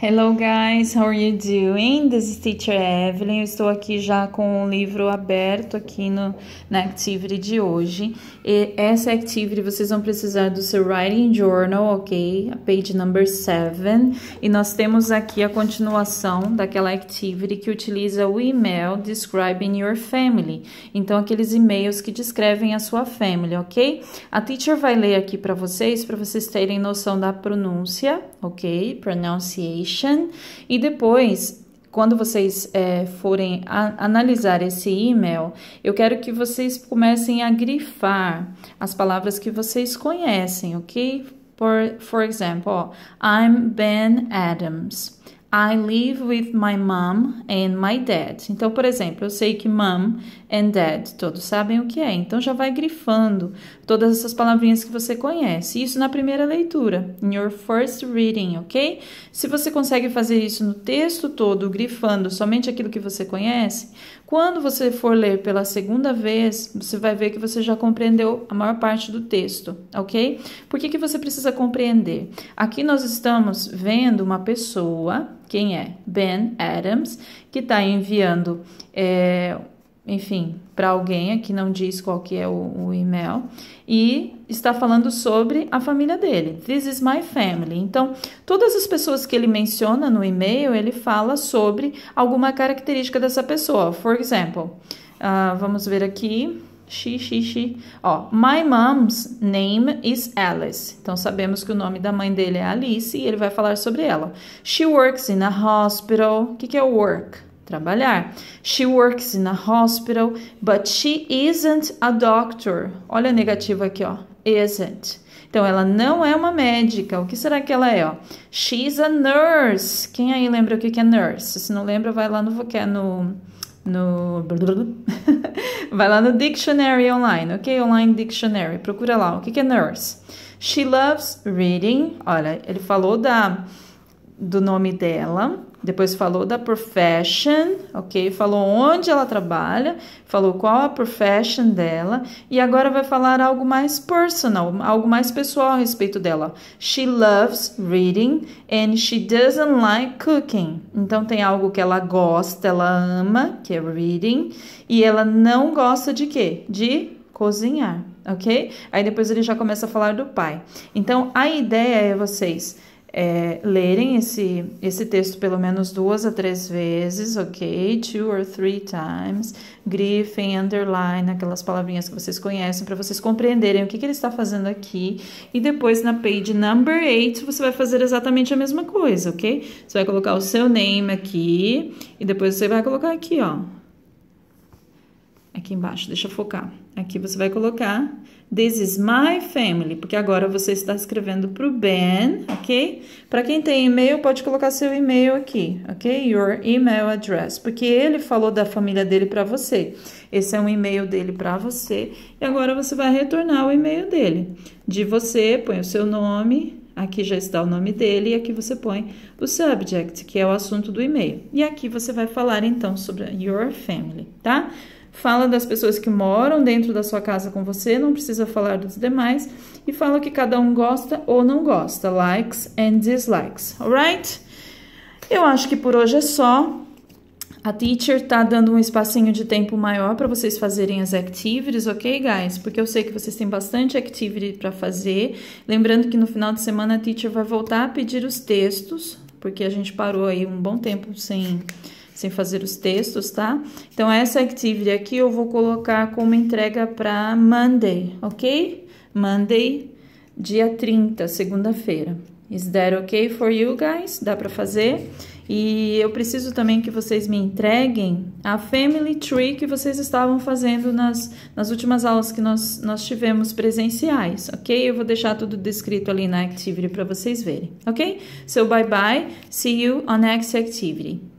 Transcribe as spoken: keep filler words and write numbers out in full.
Hello guys, how are you doing? This is Teacher Evelyn. Eu estou aqui já com o livro aberto aqui no, na activity de hoje. E essa activity vocês vão precisar do seu writing journal, ok? A page number seven. E nós temos aqui a continuação daquela activity que utiliza o email describing your family. Então, aqueles e-mails que descrevem a sua family, ok? A teacher vai ler aqui para vocês, para vocês terem noção da pronúncia, ok? Pronunciation. E depois, quando vocês é, forem a, analisar esse e-mail, eu quero que vocês comecem a grifar as palavras que vocês conhecem, ok? Por, for example, ó, I'm Ben Adams. I live with my mom and my dad. Então, por exemplo, eu sei que mom and dad, todos sabem o que é. Então, já vai grifando todas essas palavrinhas que você conhece. Isso na primeira leitura, in your first reading, ok? Se você consegue fazer isso no texto todo, grifando somente aquilo que você conhece, quando você for ler pela segunda vez, você vai ver que você já compreendeu a maior parte do texto, ok? Por que que você precisa compreender? Aqui nós estamos vendo uma pessoa, quem é? Ben Adams, que está enviando, é, enfim, para alguém, aqui não diz qual que é o, o e-mail, e está falando sobre a família dele. This is my family. Então, todas as pessoas que ele menciona no e-mail, ele fala sobre alguma característica dessa pessoa. For example, uh, vamos ver aqui. She, she, she. Ó, my mom's name is Alice. Então, sabemos que o nome da mãe dele é Alice e ele vai falar sobre ela. She works in a hospital. O que que é work? Trabalhar. She works in a hospital, but she isn't a doctor. Olha a negativa aqui, ó. Isn't. Então, ela não é uma médica. O que será que ela é, ó? She's a nurse. Quem aí lembra o que que é nurse? Se não lembra, vai lá no vocab, no... no... vai lá no Dictionary Online, ok? Online Dictionary. Procura lá. O que que é nurse? She loves reading. Olha, ele falou da... do nome dela, depois falou da profession, ok? Falou onde ela trabalha, falou qual a profession dela, e agora vai falar algo mais personal, algo mais pessoal a respeito dela. She loves reading and she doesn't like cooking. Então, tem algo que ela gosta, ela ama, que é reading, e ela não gosta de quê? De cozinhar, ok? Aí, depois ele já começa a falar do pai. Então, a ideia é vocês... É, lerem esse, esse texto pelo menos duas a três vezes, ok? Two or three times. Grifem, underline, aquelas palavrinhas que vocês conhecem, para vocês compreenderem o que, que ele está fazendo aqui. E depois, na page number eight, você vai fazer exatamente a mesma coisa, ok? Você vai colocar o seu name aqui, e depois você vai colocar aqui, ó. Aqui embaixo, deixa eu focar. Aqui você vai colocar This is my family, porque agora você está escrevendo para o Ben, ok? Para quem tem e-mail, pode colocar seu e-mail aqui, ok? Your email address, porque ele falou da família dele para você. Esse é um e-mail dele para você, e agora você vai retornar o e-mail dele. De você, põe o seu nome, aqui já está o nome dele, e aqui você põe o subject, que é o assunto do e-mail. E aqui você vai falar, então, sobre your family, tá? Fala das pessoas que moram dentro da sua casa com você, não precisa falar dos demais. E fala o que cada um gosta ou não gosta, likes and dislikes, alright? Eu acho que por hoje é só. A teacher tá dando um espacinho de tempo maior para vocês fazerem as activities, ok, guys? Porque eu sei que vocês têm bastante activity para fazer. Lembrando que no final de semana a teacher vai voltar a pedir os textos, porque a gente parou aí um bom tempo sem... sem fazer os textos, tá? Então, essa activity aqui eu vou colocar como entrega para Monday, ok? Monday, dia trinta, segunda-feira. Is that okay for you guys? Dá para fazer? E eu preciso também que vocês me entreguem a Family Tree que vocês estavam fazendo nas, nas últimas aulas que nós, nós tivemos presenciais, ok? Eu vou deixar tudo descrito ali na activity para vocês verem, ok? So, bye-bye. See you on next activity.